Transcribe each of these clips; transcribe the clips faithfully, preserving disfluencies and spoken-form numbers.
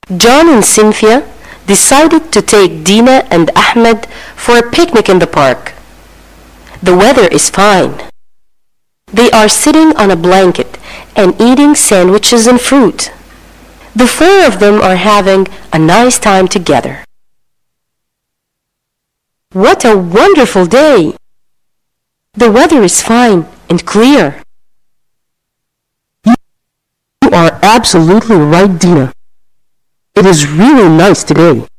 John and Cynthia decided to take Dina and Ahmed for a picnic in the park. The weather is fine. They are sitting on a blanket and eating sandwiches and fruit. The four of them are having a nice time together. What a wonderful day! The weather is fine and clear. You are absolutely right, Dina. It is really nice today.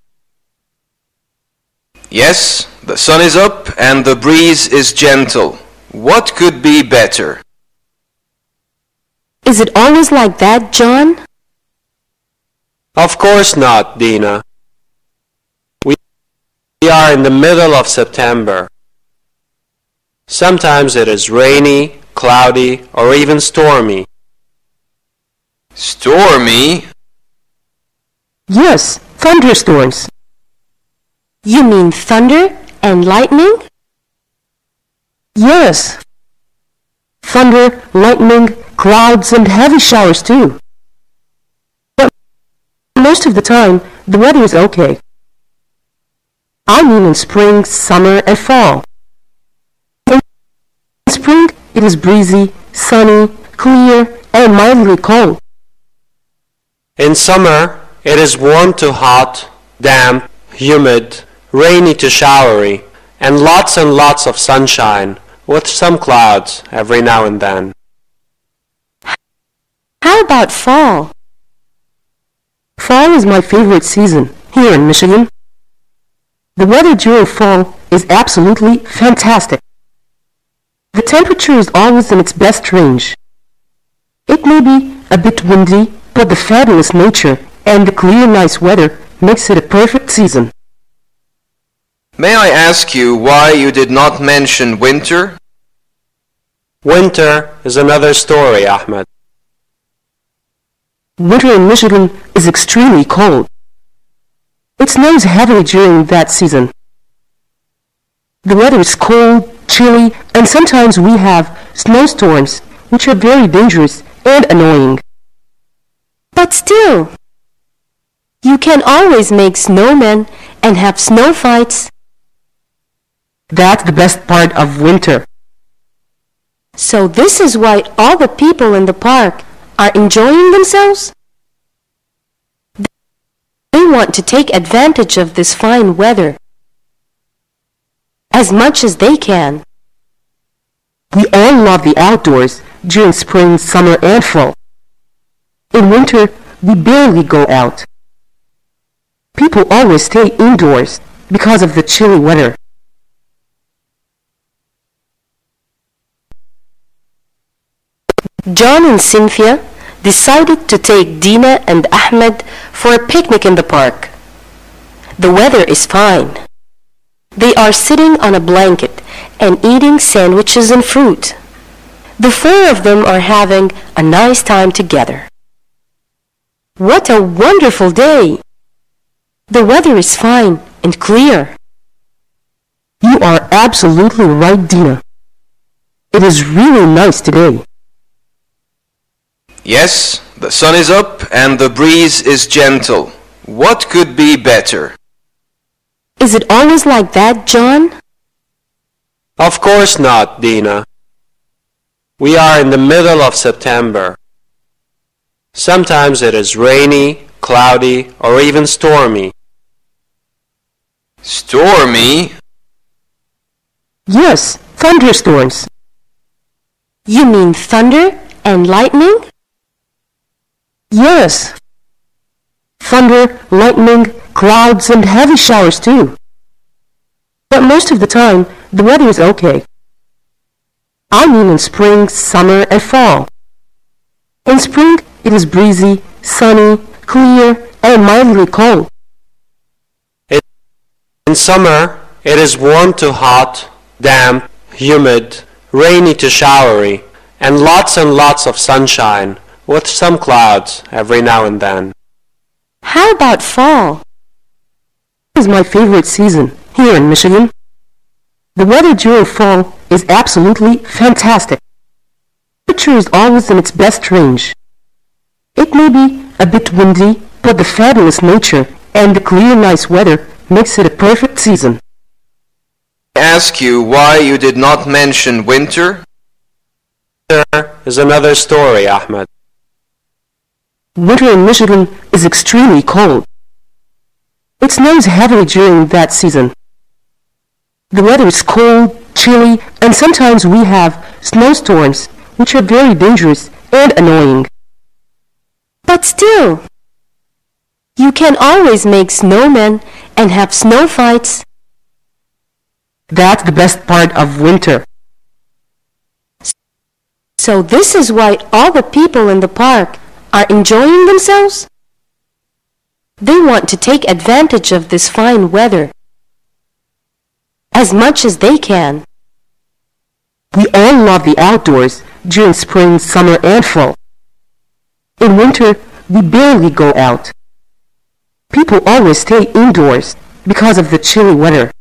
Yes, the sun is up and the breeze is gentle. What could be better? Is it always like that, John? Of course not, Dina. We are in the middle of September. Sometimes it is rainy, cloudy, or even stormy. Stormy? Yes, thunderstorms. You mean thunder and lightning? Yes. Thunder, lightning, clouds, and heavy showers too. But most of the time, the weather is okay. I mean in spring, summer, and fall. In spring, it is breezy, sunny, clear, and mildly cold. In summer, it is warm to hot, damp, humid, rainy to showery, and lots and lots of sunshine, with some clouds every now and then. How about fall? Fall is my favorite season here in Michigan. The weather during fall is absolutely fantastic. The temperature is always in its best range. It may be a bit windy, but the fabulous nature and the clear, nice weather makes it a perfect season. May I ask you why you did not mention winter? Winter is another story, Ahmed. Winter in Michigan is extremely cold. It snows heavily during that season. The weather is cold, chilly, and sometimes we have snowstorms, which are very dangerous and annoying. But still, you can always make snowmen and have snow fights. That's the best part of winter. So this is why all the people in the park are enjoying themselves? They want to take advantage of this fine weather as much as they can. We all love the outdoors during spring, summer, and fall. In winter, we barely go out. People always stay indoors because of the chilly weather. John and Cynthia decided to take Dina and Ahmed for a picnic in the park. The weather is fine. They are sitting on a blanket and eating sandwiches and fruit. The four of them are having a nice time together. What a wonderful day! The weather is fine and clear. You are absolutely right, Dina. It is really nice today. Yes, the sun is up and the breeze is gentle. What could be better? Is it always like that, John? Of course not, Dina. We are in the middle of September. Sometimes it is rainy, cloudy, or even stormy. Stormy? Yes, thunderstorms. You mean thunder and lightning? Yes. Thunder, lightning, clouds, and heavy showers too. But most of the time, the weather is okay. I mean in spring, summer, and fall. In spring, it is breezy, sunny, clear, and mildly cold. In summer, it is warm to hot, damp, humid, rainy to showery, and lots and lots of sunshine, with some clouds every now and then. How about fall? This is my favorite season here in Michigan. The weather during fall is absolutely fantastic. The temperature is always in its best range. It may be a bit windy, But the fabulous nature and the clear nice weather makes it a perfect season. I ask you why you did not mention winter? Winter is another story, Ahmed. Winter in Michigan is extremely cold. It snows heavily during that season. The weather is cold, chilly, and sometimes we have snowstorms, which are very dangerous and annoying. But still, you can always make snowmen and have snow fights. That's the best part of winter. So this is why all the people in the park are enjoying themselves? They want to take advantage of this fine weather as much as they can. We all love the outdoors during spring, summer, and fall. In winter, we barely go out. People always stay indoors because of the chilly weather.